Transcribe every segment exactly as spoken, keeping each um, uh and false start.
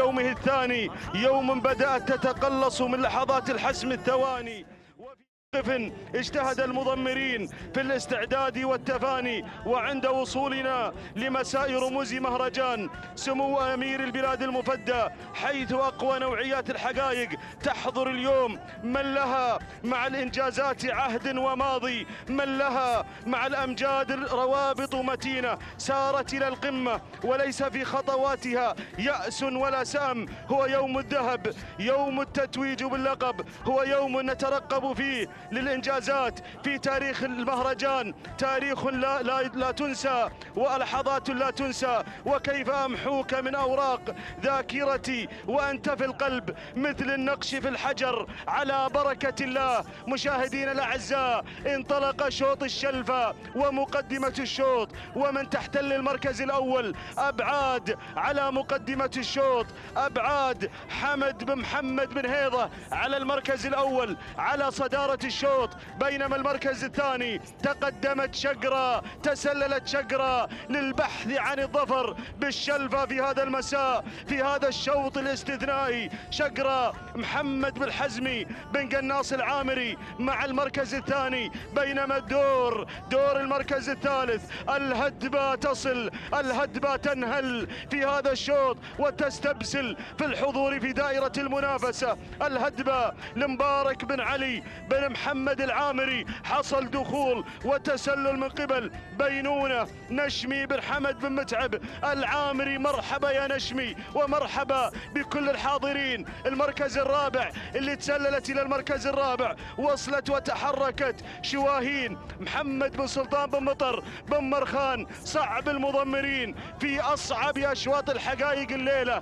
يومه الثاني، يوم بدأت تتقلص من لحظات الحسم الثواني. وفي اجتهد المضمرين في الاستعداد والتفاني، وعند وصولنا لمساء رموز مهرجان سمو أمير البلاد المفدى، حيث أقوى نوعيات الحقائق تحضر اليوم، من لها مع الإنجازات عهد وماضي، من لها مع الأمجاد روابط متينة سارت إلى القمة وليس في خطواتها يأس ولا سام. هو يوم الذهب، يوم التتويج باللقب، هو يوم نترقب فيه للإنجازات في تاريخ المهرجان، تاريخ لا, لا, لا تنسى ولحظات لا تنسى. وكيف أمحوك من أوراق ذاكرتي وأنت في القلب مثل النقش في الحجر على بركة الله. مشاهدين الأعزاء، انطلق شوط الشلفة ومقدمة الشوط، ومن تحتل المركز الأول أبعاد على مقدمة الشوط، أبعاد حمد بن محمد بن هيضة على المركز الأول على صدارة الشوط، بينما المركز الثاني تقدمت شقرة، تسللت شقرة للبحث عن الظفر بالشلفة في هذا المساء في هذا الشوط الاستثنائي. شقرة محمد بن حزمي بن قناص العامري مع المركز الثاني، بينما الدور دور المركز الثالث. الهدبة تصل، الهدبة تنهل في هذا الشوط وتستبسل في الحضور في دائرة المنافسة. الهدبة لمبارك بن علي بن محمد العامري، حصل دخول وتسلل من قبل بينونة نشمي بن حمد بن متعب العامري. مرحبا يا نشمي ومرحبا بكل الحاضرين. المركز الرابع اللي تسللت إلى المركز الرابع، وصلت وتحركت شواهين محمد بن سلطان بن مطر بن مرخان، صعب المضمرين في أصعب أشواط الحقائق الليلة.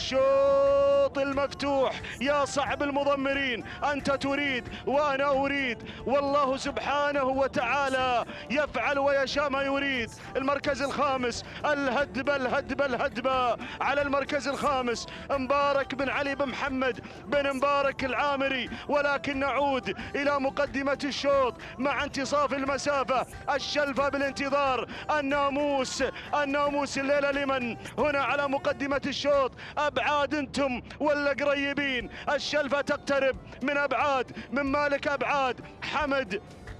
الشوط المفتوح يا صعب المضمرين، أنت تريد وأنا أريد، والله سبحانه وتعالى يفعل ويشاء ما يريد. المركز الخامس الهدبة الهدبة الهدبة على المركز الخامس مبارك بن علي بن محمد بن مبارك العامري. ولكن نعود إلى مقدمة الشوط مع انتصاف المسافة، الشلفة بالانتظار، الناموس الناموس الليلة لمن هنا على مقدمة الشوط. أبعاد انتم ولا قريبين؟ الشلفة تقترب من أبعاد، من مالك أبعاد حمد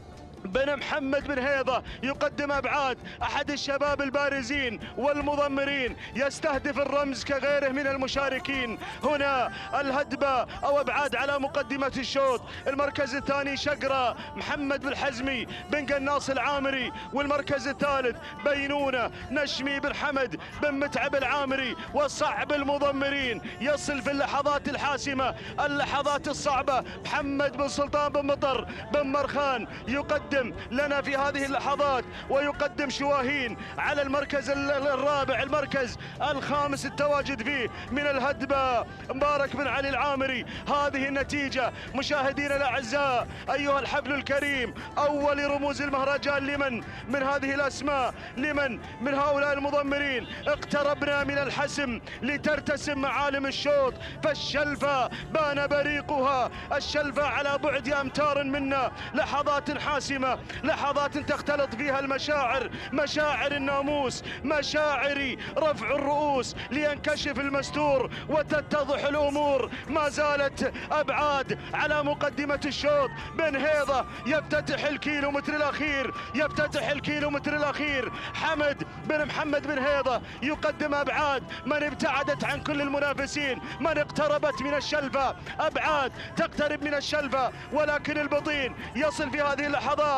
بن محمد بن هيضة يقدم أبعاد، أحد الشباب البارزين والمضمرين، يستهدف الرمز كغيره من المشاركين. هنا الهدبة أو أبعاد على مقدمة الشوط. المركز الثاني شقرة محمد بن حزمي بن قناص العامري، والمركز الثالث بينونة نشمي بن حمد بن متعب العامري. وصعب المضمرين يصل في اللحظات الحاسمة، اللحظات الصعبة. محمد بن سلطان بن مطر بن مرخان يقدم لنا في هذه اللحظات، ويقدم شواهين على المركز الرابع. المركز الخامس التواجد فيه من الهدبة مبارك بن علي العامري. هذه النتيجة مشاهدينا الأعزاء أيها الحفل الكريم، أول رموز المهرجان لمن من هذه الأسماء، لمن من هؤلاء المضمرين. اقتربنا من الحسم لترتسم معالم الشوط، فالشلفة بان بريقها، الشلفة على بعد أمتار منا. لحظات حاسمة، لحظات تختلط فيها المشاعر، مشاعر الناموس، مشاعر رفع الرؤوس لينكشف المستور وتتضح الأمور. ما زالت أبعاد على مقدمة الشوط. بن هيضة يفتتح الكيلومتر الأخير، يفتتح الكيلومتر الأخير. حمد بن محمد بن هيضة يقدم أبعاد، من ابتعدت عن كل المنافسين، من اقتربت من الشلفة. أبعاد تقترب من الشلفة، ولكن البطين يصل في هذه اللحظات.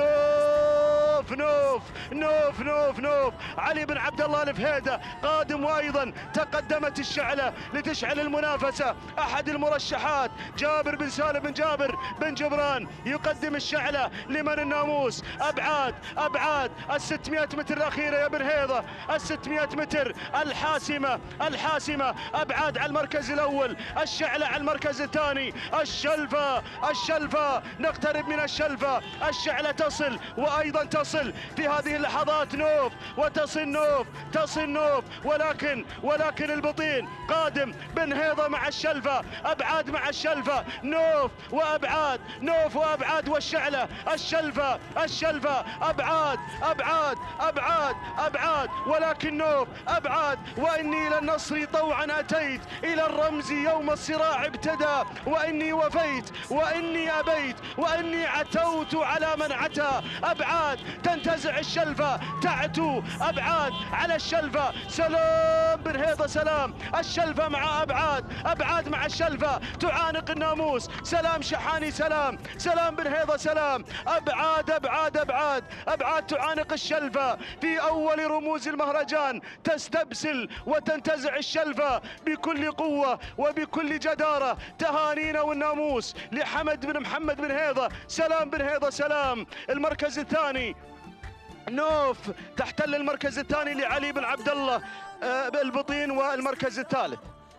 نوف نوف نوف نوف نوف علي بن عبد الله الفهيدة قادم، وايضا تقدمت الشعلة لتشعل المنافسة. احد المرشحات جابر بن سالم بن جابر بن جبران يقدم الشعلة لمن الناموس. ابعاد ابعاد الستمائة متر الاخيرة يا بن هيضة، الستمائة متر الحاسمة الحاسمة. ابعاد على المركز الاول، الشعلة على المركز الثاني. الشلفة الشلفة نقترب من الشلفة، الشعلة تصل وايضا تصل تصل في هذه اللحظات نوف، وتصل نوف، تصل نوف، ولكن ولكن البطين قادم بن هيضة مع الشلفة، أبعاد مع الشلفة، نوف وأبعاد، نوف وأبعاد والشعلة، الشلفة الشلفة، أبعاد أبعاد أبعاد أبعاد، ولكن نوف أبعاد. وإني إلى النصر طوعا أتيت، إلى الرمز يوم الصراع ابتدى، وإني وفيت وإني أبيت وإني عتوت على من عتى. أبعاد تنتزع الشلفة، تعتو أبعاد على الشلفة، سلام بن هيضة، سلام الشلفة مع أبعاد، أبعاد مع الشلفة تعانق الناموس، سلام شحاني، سلام سلام بن هيضة، سلام أبعاد أبعاد أبعاد أبعاد تعانق الشلفة في أول رموز المهرجان، تستبسل وتنتزع الشلفة بكل قوة وبكل جدارة. تهانينا والناموس لحمد بن محمد بن هيضة، سلام بن هيضة، سلام. المركز الثاني نوف تحتل المركز الثاني لعلي بن عبد الله البطين. والمركز الثالث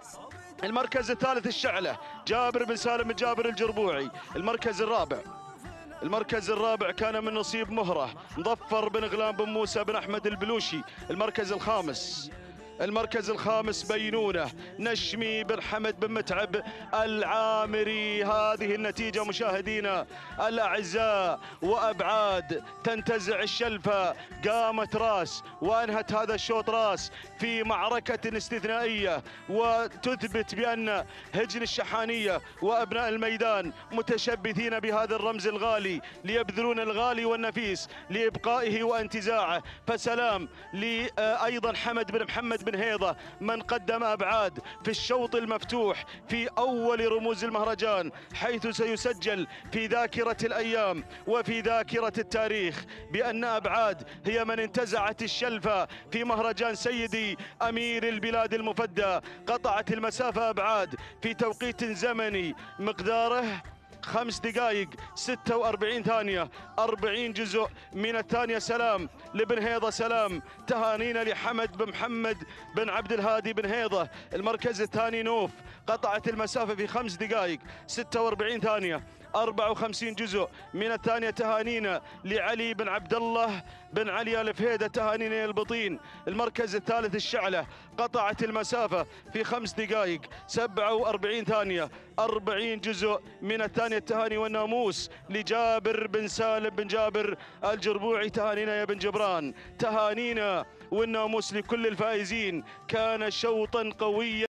المركز الثالث الشعلة جابر بن سالم بن جابر الجربوعي. المركز الرابع المركز الرابع كان من نصيب مهرة مظفر بن غلام بن موسى بن أحمد البلوشي. المركز الخامس المركز الخامس بينونة نشمي بن حمد بن متعب العامري. هذه النتيجة مشاهدينا الأعزاء، وأبعاد تنتزع الشلفة، قامت راس وأنهت هذا الشوط راس في معركة استثنائية، وتثبت بأن هجن الشحانية وأبناء الميدان متشبثين بهذا الرمز الغالي، ليبذلون الغالي والنفيس لإبقائه وانتزاعه. فسلام لأيضا حمد بن محمد بن هيضة من قدم أبعاد في الشوط المفتوح في أول رموز المهرجان، حيث سيسجل في ذاكرة الأيام وفي ذاكرة التاريخ بأن أبعاد هي من انتزعت الشلفة في مهرجان سيدي أمير البلاد المفدى. قطعت المسافة أبعاد في توقيت زمني مقداره خمس دقائق ستة وأربعين ثانية، أربعين جزء من الثانية. سلام لبن هيضة، سلام. تهانينا لحمد بن محمد بن عبد الهادي بن هيضة. المركز الثاني نوف قطعت المسافة في خمس دقائق ستة وأربعين ثانية، أربعة وخمسين جزء من الثانية. تهانينا لعلي بن عبد الله بن علي الفهيدة، تهانينا البطين. المركز الثالث الشعلة قطعت المسافة في خمس دقائق سبعة وأربعين ثانية، أربعين جزء من الثانية. التهاني والناموس لجابر بن سالم بن جابر الجربوعي، تهانينا يا بن جبران. تهانينا والناموس لكل الفائزين، كان شوطا قويا.